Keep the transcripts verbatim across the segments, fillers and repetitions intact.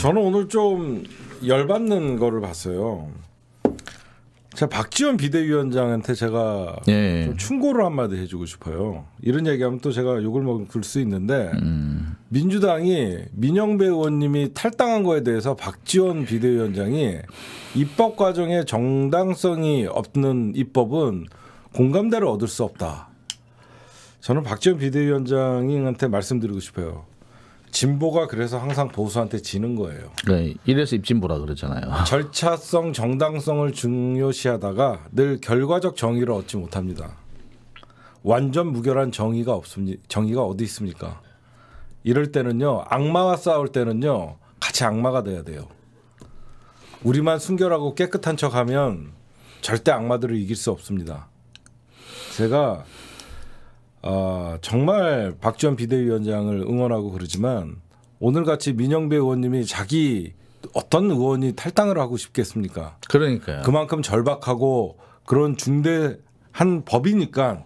저는 오늘 좀 열받는 거를 봤어요. 제가 박지원 비대위원장한테 제가 예. 좀 충고를 한마디 해주고 싶어요. 이런 얘기하면 또 제가 욕을 먹을 수 있는데 음. 민주당이 민영배 의원님이 탈당한 거에 대해서 박지원 비대위원장이 입법 과정에 정당성이 없는 입법은 공감대를 얻을 수 없다. 저는 박지원 비대위원장한테 말씀드리고 싶어요. 진보가 그래서 항상 보수한테 지는 거예요. 네, 이래서 입진보라 그러잖아요. 절차성, 정당성을 중요시하다가 늘 결과적 정의를 얻지 못합니다. 완전 무결한 정의가 없습니다. 정의가 어디 있습니까? 이럴 때는요, 악마와 싸울 때는요, 같이 악마가 돼야 돼요. 우리만 순결하고 깨끗한 척하면 절대 악마들을 이길 수 없습니다. 제가 어, 정말 박지원 비대위원장을 응원하고 그러지만 오늘같이 민영배 의원님이 자기 어떤 의원이 탈당을 하고 싶겠습니까? 그러니까요. 그만큼 절박하고 그런 중대한 법이니까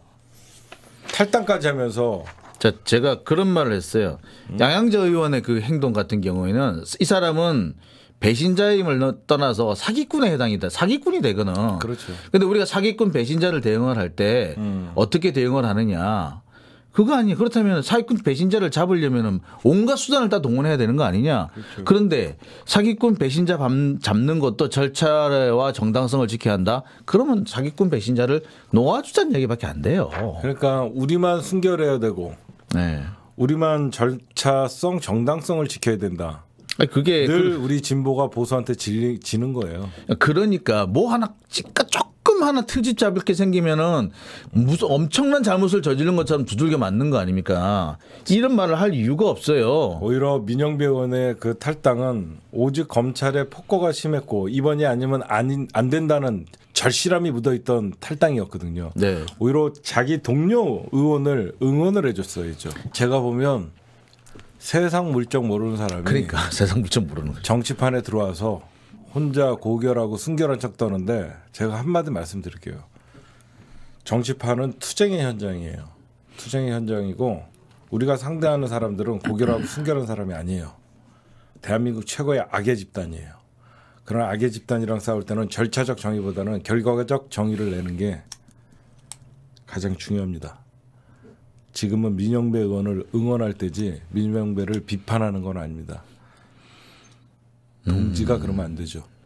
탈당까지 하면서 자, 제가 그런 말을 했어요. 음. 양양재 의원의 그 행동 같은 경우에는 이 사람은 배신자임을 떠나서 사기꾼에 해당이다. 사기꾼이 되거든. 그렇죠. 그런데 우리가 사기꾼 배신자를 대응을 할 때 음. 어떻게 대응을 하느냐. 그거 아니에요. 그렇다면 사기꾼 배신자를 잡으려면 온갖 수단을 다 동원해야 되는 거 아니냐. 그렇죠. 그런데 사기꾼 배신자 잡는 것도 절차와 정당성을 지켜야 한다. 그러면 사기꾼 배신자를 놓아주자는 얘기밖에 안 돼요. 그러니까 우리만 순결해야 되고 네. 우리만 절차성 정당성을 지켜야 된다. 그게 늘 우리 진보가 보수한테 지, 지는 거예요. 그러니까 뭐 하나 찌까 조금 하나 트집 잡을 게 생기면은 무슨 엄청난 잘못을 저지른 것처럼 두들겨 맞는 거 아닙니까? 이런 말을 할 이유가 없어요. 오히려 민영배 의원의 그 탈당은 오직 검찰의 폭거가 심했고 이번이 아니면 안, 안 된다는 절실함이 묻어있던 탈당이었거든요. 네. 오히려 자기 동료 의원을 응원을 해줬어요. 제가 보면 세상 물정 모르는 사람이 그러니까 세상 물정 모르는 거죠. 정치판에 들어와서 혼자 고결하고 순결한 척 떠는데 제가 한마디 말씀드릴게요. 정치판은 투쟁의 현장이에요. 투쟁의 현장이고 우리가 상대하는 사람들은 고결하고 순결한 사람이 아니에요. 대한민국 최고의 악의 집단이에요. 그런 악의 집단이랑 싸울 때는 절차적 정의보다는 결과적 정의를 내는 게 가장 중요합니다. 지금은 민영배 의원을 응원할 때지 민영배를 비판하는 건 아닙니다. 동지가 음. 그러면 안 되죠.